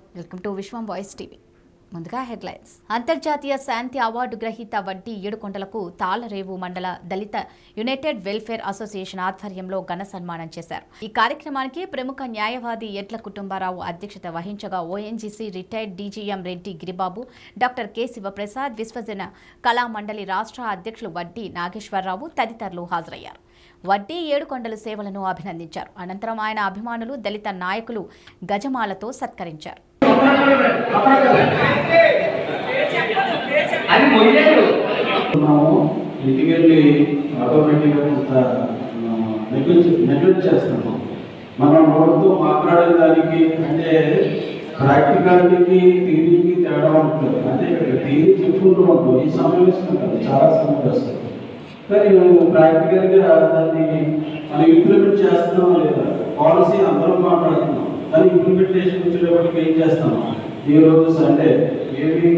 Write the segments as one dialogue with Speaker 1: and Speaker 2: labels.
Speaker 1: Welcome to Vishwam voice TV. ముందుగా headlines. అంతర్జాతీయ శాంతి అవార్డు గ్రహీత వడ్డీ ఏడుకొండలకు తాళరేవు మండల దళిత యునైటెడ్ వెల్ఫేర్ అసోసియేషన్ ఆధ్వర్యంలో ఘన సన్మానం చేశారు. ఈ కార్యక్రమానికి ప్రముఖ న్యాయవాది ఎడ్ల కుటుంబారావు అధ్యక్షత వహించగా ONGC retired DGM Reddy Giribabu, doctor K Sivaprasad, Vishwajana Kalamandali రాష్ట్ర అధ్యక్షులు వడ్డీ నాగేశ్వరరావు తదితరులు హాజరయ్యారు. వడ్డీ ఏడుకొండల సేవలను అభినందించారు. అనంతరం ఆయన అభిమానులు, దళిత నాయకులు గజమాలతో సత్కరించారు.
Speaker 2: మనం నోడుతూ మాట్లాడే దానికి అంటే ప్రాక్టికాలిటీకి థియరీకి తేడా ఉంటుంది. అంటే ఇక్కడ థియరీ చెప్పుకుంటూ ఉంటాం, ఈ సమావేశం కాదు, చాలా సమావేశం. కానీ ప్రాక్టికల్గా దాన్ని మనం ఇంప్లిమెంట్ చేస్తున్నాం లేదా, పాలసీ అందరం మాట్లాడుతున్నాం, కానీ ఇంప్లిమెంటేషన్ వచ్చేటప్పటికి ఏం చేస్తాం? ఈ రోజు సండే ఏమి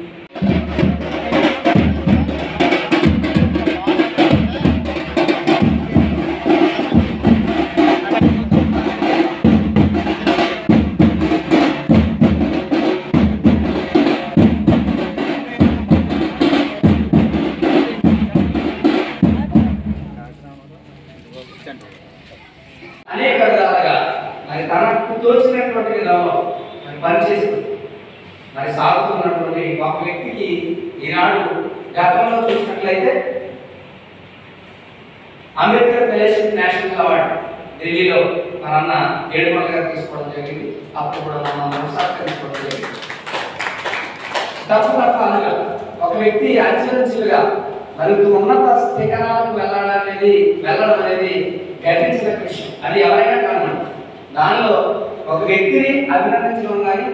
Speaker 3: అనేక విధాలుగా మరి తనకు తోచినటువంటి విధానం మరి పనిచేస్తూ మరి సాగుతున్నటువంటి ఒక వ్యక్తికి ఈనాడు గతంలో చూసినట్లయితే అంబేద్కర్ ఫెలోషిప్ నేషనల్ అవార్డు ఢిల్లీలో మన అన్న ఏడుమల గారు తీసుకోవడం జరిగింది. అప్పుడు కూడా మనం సత్కరించుకోవడం జరిగింది. తప్పుగా ఒక వ్యక్తి అంచెలంచెలుగా మరి ఉన్నత శిఖరాలకు వెళ్ళడం అనేది గర్వించిన విషయం. అది ఎవరైనా కాదు. దానిలో ఒక వ్యక్తిని అభినందించడం కానీ